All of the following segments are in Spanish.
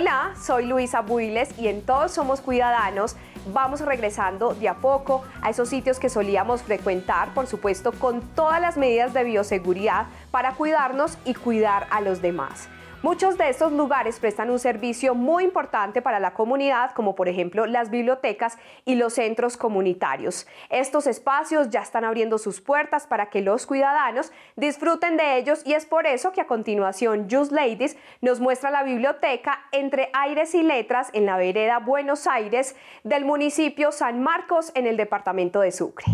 Hola, soy Luisa Builes y en Todos Somos Cuidadanos vamos regresando de a poco a esos sitios que solíamos frecuentar, por supuesto, con todas las medidas de bioseguridad para cuidarnos y cuidar a los demás. Muchos de estos lugares prestan un servicio muy importante para la comunidad, como por ejemplo las bibliotecas y los centros comunitarios. Estos espacios ya están abriendo sus puertas para que los ciudadanos disfruten de ellos y es por eso que a continuación Just Ladies nos muestra la biblioteca Entre Aires y Letras en la vereda Buenos Aires del municipio San Marcos en el departamento de Sucre.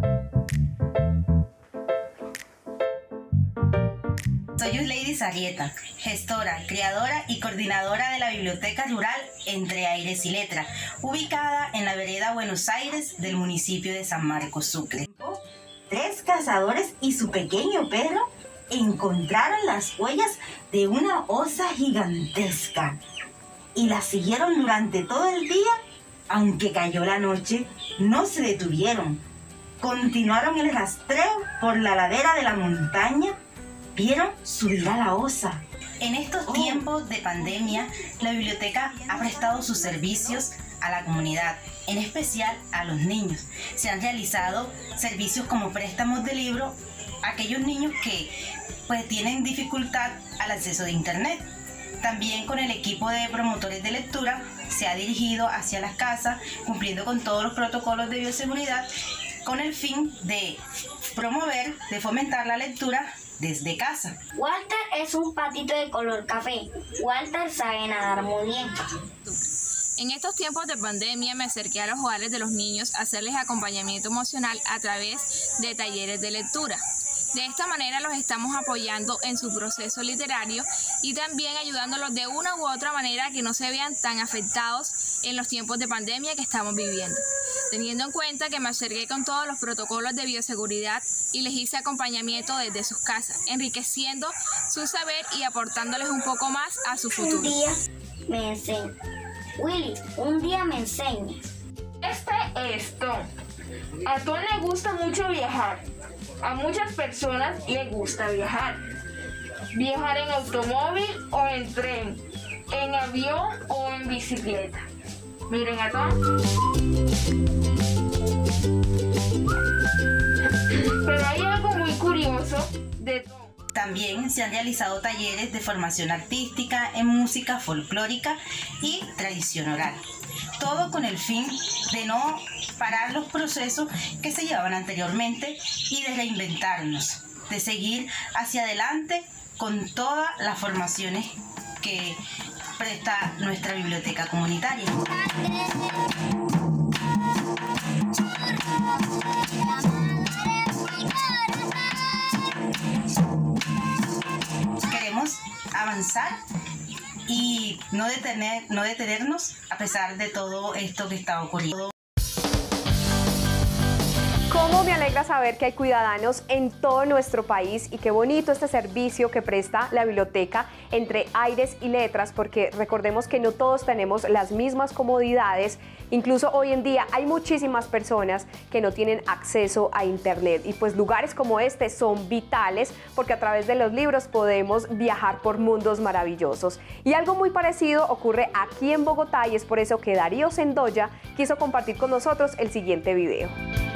Soy Just Ladies Arrieta, gestora, creadora y coordinadora de la Biblioteca Rural Entre Aires y Letras, ubicada en la vereda Buenos Aires del municipio de San Marcos, Sucre. 3 cazadores y su pequeño perro encontraron las huellas de una osa gigantesca y las siguieron durante todo el día. Aunque cayó la noche, no se detuvieron. Continuaron el rastreo por la ladera de la montaña. Vieron subir a la osa. En estos tiempos de pandemia, la biblioteca ha prestado sus servicios a la comunidad, en especial a los niños. Se han realizado servicios como préstamos de libros a aquellos niños que tienen dificultad al acceso de internet. También con el equipo de promotores de lectura se ha dirigido hacia las casas, cumpliendo con todos los protocolos de bioseguridad, con el fin de promover, de fomentar la lectura desde casa. Walter es un patito de color café. Walter sabe nadar muy bien. En estos tiempos de pandemia me acerqué a los hogares de los niños a hacerles acompañamiento emocional a través de talleres de lectura. De esta manera los estamos apoyando en su proceso literario y también ayudándolos de una u otra manera que no se vean tan afectados en los tiempos de pandemia que estamos viviendo. Teniendo en cuenta que me acerqué con todos los protocolos de bioseguridad y les hice acompañamiento desde sus casas, enriqueciendo su saber y aportándoles un poco más a su futuro. Un día me enseña. Willy, un día me enseña. Este es Tom. A Tom le gusta mucho viajar. A muchas personas les gusta viajar. Viajar en automóvil o en tren, en avión o en bicicleta. Miren a Tom. Pero hay algo muy curioso de Tom. También se han realizado talleres de formación artística en música folclórica y tradición oral. Todo con el fin de no parar los procesos que se llevaban anteriormente y de reinventarnos, de seguir hacia adelante con todas las formaciones que presta nuestra biblioteca comunitaria. Queremos avanzar y no detenernos a pesar de todo esto que está ocurriendo. Cómo me alegra saber que hay ciudadanos en todo nuestro país y qué bonito este servicio que presta la biblioteca Entre Aires y Letras, porque recordemos que no todos tenemos las mismas comodidades. Incluso hoy en día hay muchísimas personas que no tienen acceso a internet y pues lugares como este son vitales porque a través de los libros podemos viajar por mundos maravillosos. Y algo muy parecido ocurre aquí en Bogotá y es por eso que Darío Sendoya quiso compartir con nosotros el siguiente video.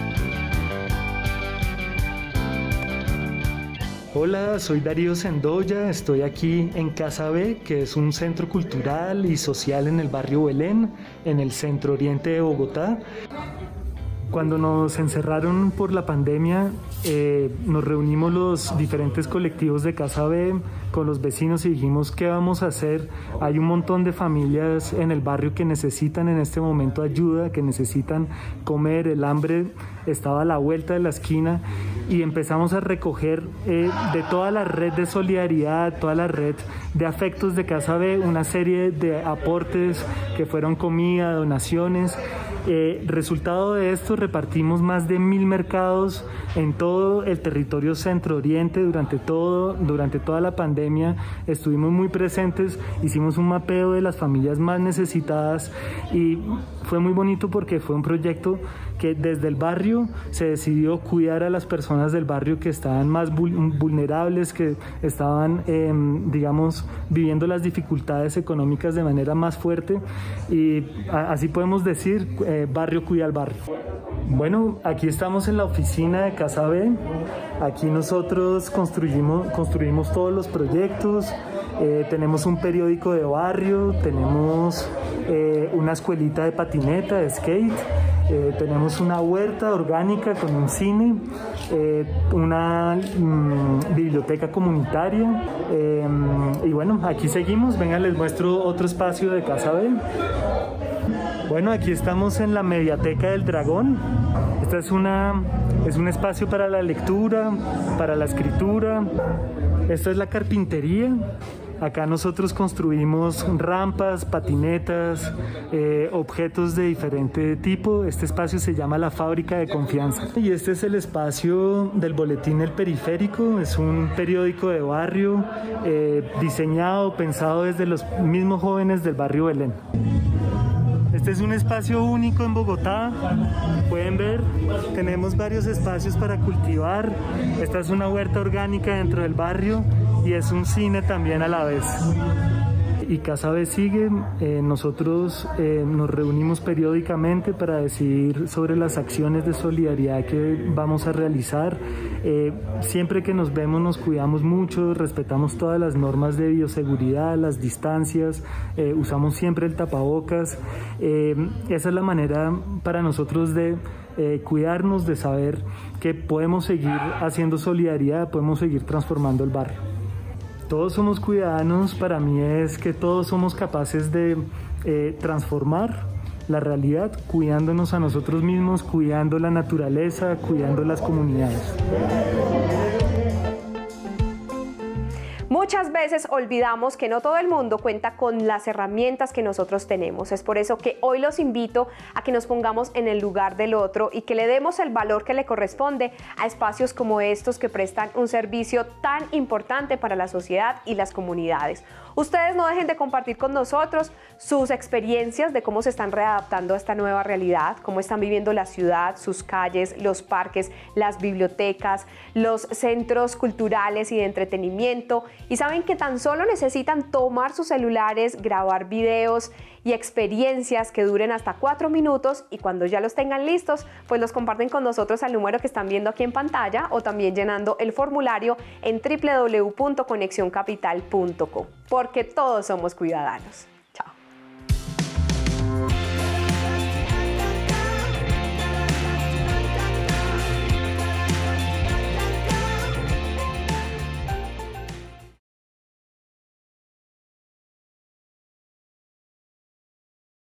Hola, soy Darío Sendoya, estoy aquí en Casa B, que es un centro cultural y social en el barrio Belén, en el centro oriente de Bogotá. Cuando nos encerraron por la pandemia, nos reunimos los diferentes colectivos de Casa B con los vecinos y dijimos, ¿qué vamos a hacer? Hay un montón de familias en el barrio que necesitan en este momento ayuda, que necesitan comer, el hambre estaba a la vuelta de la esquina y empezamos a recoger de toda la red de solidaridad, toda la red de afectos de Casa B, una serie de aportes que fueron comida, donaciones. Resultado de esto, repartimos más de 1000 mercados en todo el territorio centro-oriente durante toda la pandemia. Estuvimos muy presentes, hicimos un mapeo de las familias más necesitadas y fue muy bonito porque fue un proyecto que desde el barrio se decidió cuidar a las personas del barrio que estaban más vulnerables, que estaban, digamos, viviendo las dificultades económicas de manera más fuerte, y así podemos decir, barrio cuida al barrio. Bueno, aquí estamos en la oficina de Casa B. Aquí nosotros construimos todos los proyectos. Tenemos un periódico de barrio, tenemos una escuelita de patineta, de skate, tenemos una huerta orgánica con un cine, una biblioteca comunitaria, y bueno, aquí seguimos. Venga, les muestro otro espacio de Casa B. Bueno, aquí estamos en la Mediateca del Dragón. Esta es un espacio para la lectura, para la escritura. Esta es la carpintería. Acá nosotros construimos rampas, patinetas, objetos de diferente tipo. Este espacio se llama la Fábrica de Confianza. Y este es el espacio del boletín El Periférico. Es un periódico de barrio diseñado, pensado desde los mismos jóvenes del barrio Belén. Este es un espacio único en Bogotá. Pueden ver, tenemos varios espacios para cultivar. Esta es una huerta orgánica dentro del barrio y es un cine también a la vez. Y Casa B sigue. Nosotros nos reunimos periódicamente para decidir sobre las acciones de solidaridad que vamos a realizar. Siempre que nos vemos nos cuidamos mucho, respetamos todas las normas de bioseguridad, las distancias, usamos siempre el tapabocas. Esa es la manera para nosotros de cuidarnos, de saber que podemos seguir haciendo solidaridad, podemos seguir transformando el barrio. Todos somos ciudadanos, para mí es que todos somos capaces de transformar la realidad cuidándonos a nosotros mismos, cuidando la naturaleza, cuidando las comunidades. Muchas veces olvidamos que no todo el mundo cuenta con las herramientas que nosotros tenemos. Es por eso que hoy los invito a que nos pongamos en el lugar del otro y que le demos el valor que le corresponde a espacios como estos que prestan un servicio tan importante para la sociedad y las comunidades. Ustedes no dejen de compartir con nosotros sus experiencias de cómo se están readaptando a esta nueva realidad, cómo están viviendo la ciudad, sus calles, los parques, las bibliotecas, los centros culturales y de entretenimiento. Y saben que tan solo necesitan tomar sus celulares, grabar videos y experiencias que duren hasta 4 minutos, y cuando ya los tengan listos, pues los comparten con nosotros al número que están viendo aquí en pantalla o también llenando el formulario en www.conexioncapital.co, porque todos somos ciudadanos.